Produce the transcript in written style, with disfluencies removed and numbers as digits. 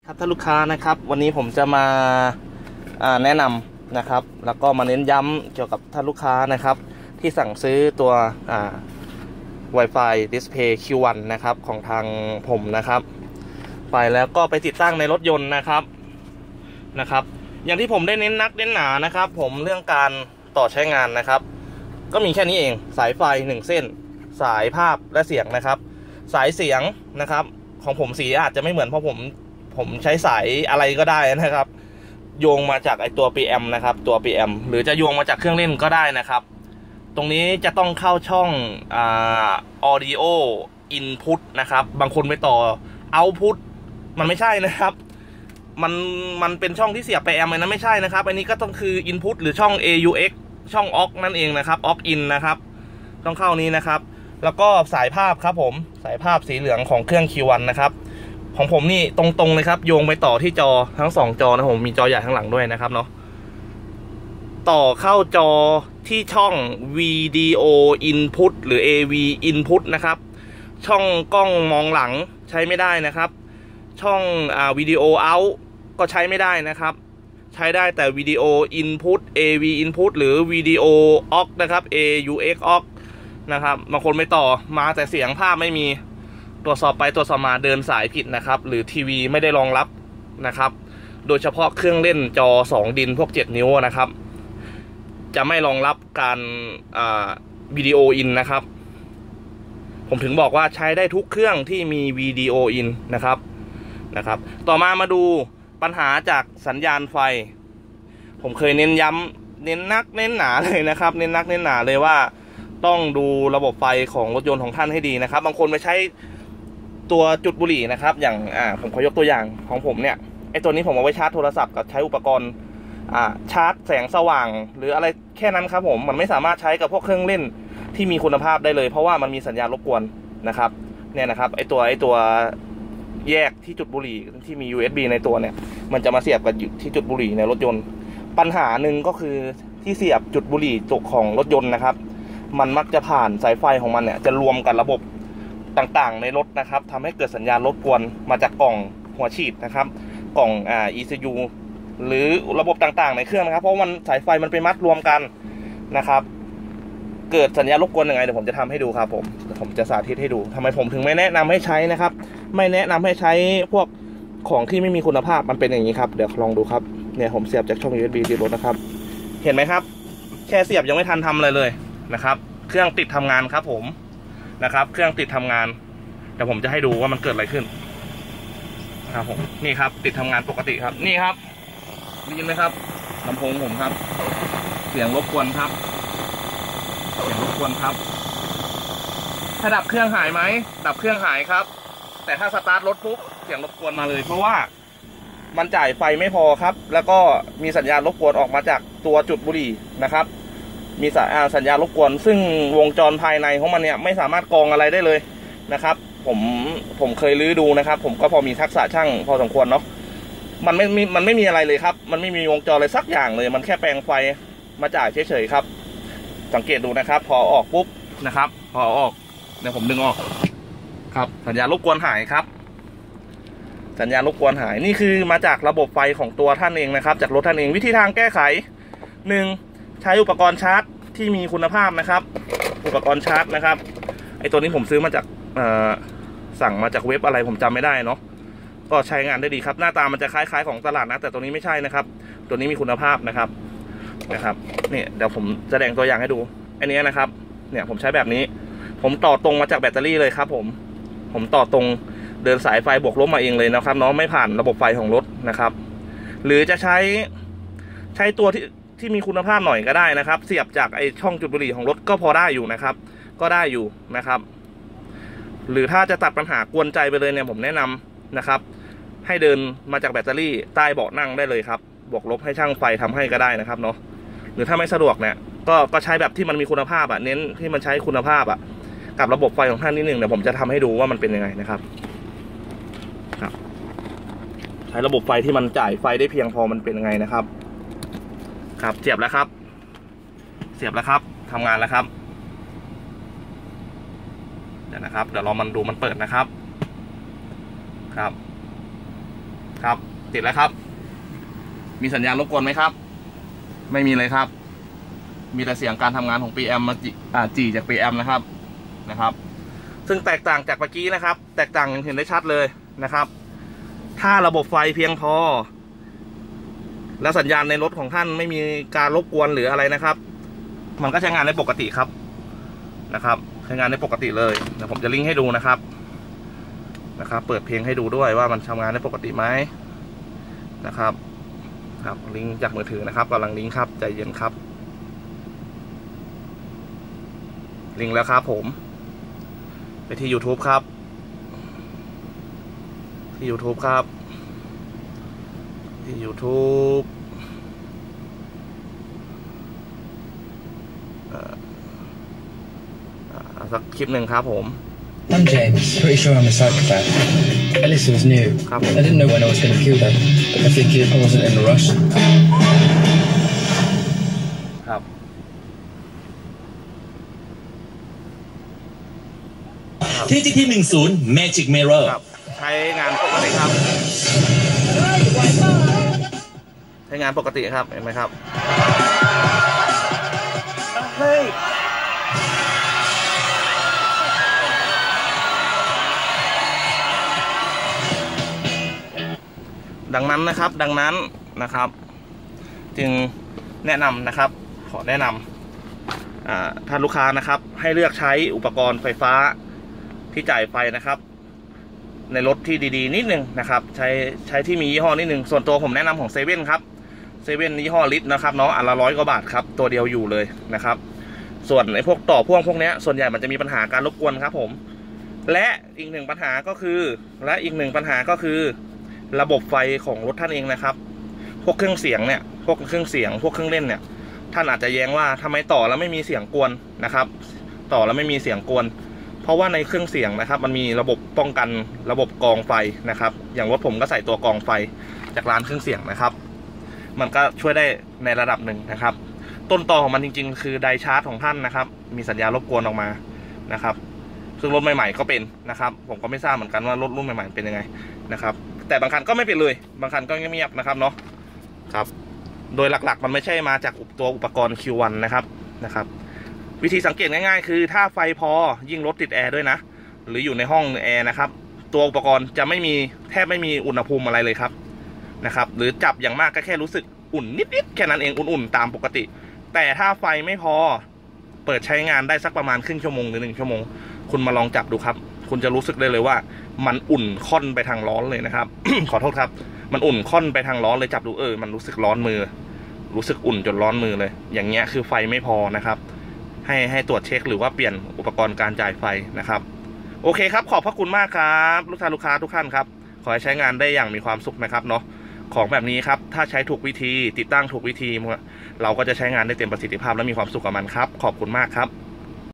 ครับท่านลูกค้านะครับวันนี้ผมจะมาแนะนำนะครับแล้วก็มาเน้นย้ำเกี่ยวกับท่านลูกค้านะครับที่สั่งซื้อตัวWi-Fi Display Q1 นะครับของทางผมนะครับไปแล้วก็ไปติดตั้งในรถยนต์นะครับอย่างที่ผมได้เน้นนักเน้นหนานะครับผมเรื่องการต่อใช้งานนะครับก็มีแค่นี้เองสายไฟ1เส้นสายภาพและเสียงนะครับสายเสียงนะครับของผมสีอาจจะไม่เหมือนเพราะผมใช้สายอะไรก็ได้นะครับโยงมาจากไอตัว PM นะครับตัว PM หรือจะโยงมาจากเครื่องเล่นก็ได้นะครับตรงนี้จะต้องเข้าช่องaudio input นะครับบางคนไปต่อ output มันไม่ใช่นะครับมันเป็นช่องที่เสียบไปแอมป์นะไม่ใช่นะครับอันนี้ก็ต้องคือ input หรือช่อง AUX ช่อง aux นั่นเองนะครับ aux in นะครับต้องเข้านี้นะครับแล้วก็สายภาพครับผมสายภาพสีเหลืองของเครื่อง Q1 นะครับของผมนี่ตรงๆเลยครับโยงไปต่อที่จอทั้ง2จอนะผมมีจอใหญ่ข้างหลังด้วยนะครับเนาะต่อเข้าจอที่ช่อง Video Input หรือ AV Input นะครับช่องกล้องมองหลังใช้ไม่ได้นะครับช่องVideo Out ก็ใช้ไม่ได้นะครับใช้ได้แต่ Video Input AV Input หรือ Video aux นะครับ AUX aux นะครับบางคนไม่ต่อมาแต่เสียงภาพไม่มีตรวจสอบไปตรวจสอบมาเดินสายผิดนะครับหรือทีวีไม่ได้รองรับนะครับโดยเฉพาะเครื่องเล่นจอ2ดินพวก7นิ้วนะครับจะไม่รองรับการวิดีโออินนะครับผมถึงบอกว่าใช้ได้ทุกเครื่องที่มีวิดีโออินนะครับต่อมาดูปัญหาจากสัญญาณไฟผมเคยเน้นย้ำเน้นนักเน้นหนาเลยนะครับเน้นนักเน้นหนาเลยว่าต้องดูระบบไฟของรถยนต์ของท่านให้ดีนะครับบางคนไปใช้ตัวจุดบุหรี่นะครับอย่างผมขอยกตัวอย่างของผมเนี่ยไอตัวนี้ผมเอาไว้ชาร์จโทรศัพท์กับใช้อุปกรณ์ชาร์จแสงสว่างหรืออะไรแค่นั้นครับผมมันไม่สามารถใช้กับพวกเครื่องเล่นที่มีคุณภาพได้เลยเพราะว่ามันมีสัญญาณรบกวนนะครับเนี่ยนะครับไอตัวแยกที่จุดบุหรี่ที่มี USB ในตัวเนี่ยมันจะมาเสียบกับที่จุดบุหรี่ในรถยนต์ปัญหาหนึ่งก็คือที่เสียบจุดบุหรี่จุกของรถยนต์นะครับมันมักจะผ่านสายไฟของมันเนี่ยจะรวมกับระบบต่างๆในรถนะครับทำให้เกิดสัญญาณรบกวนมาจากกล่องหัวฉีดนะครับกล่องECU หรือระบบต่างๆในเครื่องนะครับเพราะมันสายไฟมันไปมัดรวมกันนะครับเกิดสัญญาณรบกวนยังไงเดี๋ยวผมจะทำให้ดูครับผมจะสาธิตให้ดูทำไมผมถึงไม่แนะนำให้ใช้นะครับไม่แนะนำให้ใช้พวกของที่ไม่มีคุณภาพมันเป็นอย่างนี้ครับเดี๋ยวลองดูครับเนี่ยผมเสียบจากช่อง USB ที่รถนะครับเห็นไหมครับแค่เสียบยังไม่ทันทำอะไรเลยนะครับเครื่องติดทำงานครับผมนะครับเครื่องติดทำงานเดี๋ยวผมจะให้ดูว่ามันเกิดอะไรขึ้นครับผมนี่ครับติดทำงานปกติครับนี่ครับได้ยินไหมครับลำโพงผมครับเสียงรบกวนครับถ้าดับเครื่องหายไหมดับเครื่องหายครับแต่ถ้าสตาร์ทรถปุ๊บเสียงรบกวนมาเลยเพราะว่ามันจ่ายไฟไม่พอครับแล้วก็มีสัญญาณรบกวนออกมาจากตัวจุดบุหรี่นะครับมีสัญญาณรบกวนซึ่งวงจรภายในของมันเนี่ยไม่สามารถกรองอะไรได้เลยนะครับผมเคยลื้อดูนะครับผมก็พอมีทักษะช่างพอสมควรเนาะมันไม่มีอะไรเลยครับมันไม่มีวงจรอะไรสักอย่างเลยมันแค่แปลงไฟมาจ่ายเฉยๆครับสังเกตดูนะครับพอออกปุ๊บนะครับพอออกเดี๋ยวผมดึงออกครับสัญญาณรบกวนหายครับสัญญาณรบกวนหายนี่คือมาจากระบบไฟของตัวท่านเองนะครับจากรถท่านเองวิธีทางแก้ไข1ใช้อุปกรณ์ชาร์จที่มีคุณภาพนะครับอุปกรณ์ชาร์จนะครับไอตัวนี้ผมซื้อมาจากสั่งมาจากเว็บอะไรผมจำไม่ได้เนาะก็ใช้งานได้ดีครับหน้าตามันจะคล้ายๆของตลาดนะแต่ตัวนี้ไม่ใช่นะครับตัวนี้มีคุณภาพนะครับนี่เดี๋ยวผมแสดงตัวอย่างให้ดูอันนี้นะครับเนี่ยผมใช้แบบนี้ผมต่อตรงมาจากแบตเตอรี่เลยครับผมต่อตรงเดินสายไฟบวกลบมาเองเลยนะครับเนาะไม่ผ่านระบบไฟของรถนะครับหรือจะใช้ตัวที่มีคุณภาพหน่อยก็ได้นะครับเสียบจากไอช่องจุดบุหรี่ของรถก็พอได้อยู่นะครับก็ได้อยู่นะครับหรือถ้าจะตัดปัญหากวนใจไปเลยเนี่ยผมแนะนำนะครับให้เดินมาจากแบตเตอรี่ใต้เบาะนั่งได้เลยครับบวกลบให้ช่างไฟทำให้ก็ได้นะครับเนาะหรือถ้าไม่สะดวกเนี่ยก็ใช้แบบที่มันมีคุณภาพเน้นที่มันใช้คุณภาพกับระบบไฟของท่านนิดนึงเดี๋ยวผมจะทำให้ดูว่ามันเป็นยังไงนะครับใช้ระบบไฟที่มันจ่ายไฟได้เพียงพอมันเป็นยังไงนะครับเสียบแล้วครับทำงานแล้วครับเดี๋ยวเรามันดูมันเปิดนะครับครับติดแล้วครับมีสัญญาณรบกวนไหมครับไม่มีเลยครับมีแต่เสียงการทำงานของ preamp มาจีจาก preamp นะครับซึ่งแตกต่างจากเมื่อกี้นะครับแตกต่างอย่างเห็นได้ชัดเลยนะครับถ้าระบบไฟเพียงพอและสัญญาณในรถของท่านไม่มีการรบกวนหรืออะไรนะครับมันก็ใช้งานได้ปกติครับใช้งานได้ปกติเลยเดี๋ยวผมจะลิงก์ให้ดูนะครับเปิดเพลงให้ดูด้วยว่ามันทำงานได้ปกติไหมนะครับลิงก์จากมือถือนะครับกำลังลิงก์ครับใจเย็นครับลิงก์แล้วครับผมไปที่ YouTube ครับที่ YouTube ครับที่ YouTube สักคลิปหนึ่งครับผม I'm James. Pretty sure I'm a psychopath. Alyssa was new. I didn't know when I was going to kill them, but I think I wasn't in a rush. ครับที่ GT 10 Magic Mirror ใช้งานปกติครับใช้งานปกติครับเห็นไหมครับดังนั้นนะครับจึงแนะนำนะครับขอแนะนำท่านลูกค้านะครับให้เลือกใช้อุปกรณ์ไฟฟ้าที่จ่ายไฟนะครับในรถที่ดีๆนิดนึงนะครับใช้ที่มียี่ห้อนิดนึงส่วนตัวผมแนะนำของเซเว่นครับเซเว่นยี่ห้อลิตนะครับเนาะอันละ100 กว่าบาทครับตัวเดียวอยู่เลยนะครับส่วนไอ้พวกต่อพ่วงพวกนี้ส่วนใหญ่มันจะมีปัญหาการรบกวนครับผมและอีกหนึ่งปัญหาก็คือระบบไฟของรถท่านเองนะครับพวกเครื่องเสียงพวกเครื่องเล่นเนี่ยท่านอาจจะแย้งว่าทำไมต่อแล้วไม่มีเสียงกวนนะครับต่อแล้วไม่มีเสียงกวนเพราะว่าในเครื่องเสียงนะครับมันมีระบบป้องกันระบบกรองไฟนะครับอย่างรถผมก็ใส่ตัวกรองไฟจากร้านเครื่องเสียงนะครับมันก็ช่วยได้ในระดับหนึ่งนะครับต้นตอของมันจริงๆคือไดชาร์จของท่านนะครับมีสัญญาณรบกวนออกมานะครับซึ่งรถใหม่ๆก็เป็นนะครับผมก็ไม่ทราบเหมือนกันว่ารถรุ่นใหม่ๆเป็นยังไงนะครับแต่บางคันก็ไม่เป็นเลยบางคันก็เงียบๆนะครับเนาะครับโดยหลักๆมันไม่ใช่มาจากตัวอุปกรณ์ Q1 นะครับวิธีสังเกตง่ายๆคือถ้าไฟพอยิ่งรถติดแอร์ด้วยนะหรืออยู่ในห้องแอร์นะครับตัวอุปกรณ์จะแทบไม่มีอุณหภูมิอะไรเลยครับนะครับหรือจับอย่างมากก็แค่รู้สึกอุ่นนิดๆแค่นั้นเองอุ่นๆตามปกติแต่ถ้าไฟไม่พอเปิดใช้งานได้สักประมาณครึ่งชั่วโมงหรือ1 ชั่วโมงคุณมาลองจับดูครับคุณจะรู้สึกได้เลยว่ามันอุ่นค่อนไปทางร้อนเลยนะครับ ขอโทษครับมันอุ่นค่อนไปทางร้อนเลยจับดูมันรู้สึกร้อนมือรู้สึกอุ่นจนร้อนมือเลยอย่างเงี้ยคือไฟไม่พอนะครับให้ตรวจเช็คหรือว่าเปลี่ยนอุปกรณ์การจ่ายไฟนะครับโอเคครับขอบพระคุณมากครับลูกค้าทุกท่านครับขอให้ใช้งานได้อย่างมีความสุขนะครับเนาะของแบบนี้ครับถ้าใช้ถูกวิธีติดตั้งถูกวิธีเราก็จะใช้งานได้เต็มประสิทธิภาพและมีความสุขกับมันครับขอบคุณมากครับ